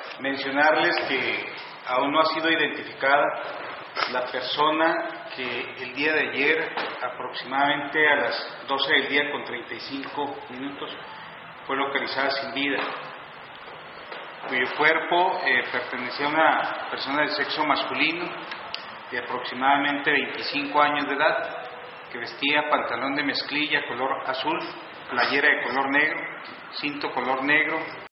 mencionarles que aún no ha sido identificada la persona que el día de ayer, aproximadamente a las 12 del día con 35 minutos, fue localizada sin vida, cuyo cuerpo pertenecía a una persona de sexo masculino de aproximadamente 25 años de edad, que vestía pantalón de mezclilla color azul, playera de color negro, cinto color negro,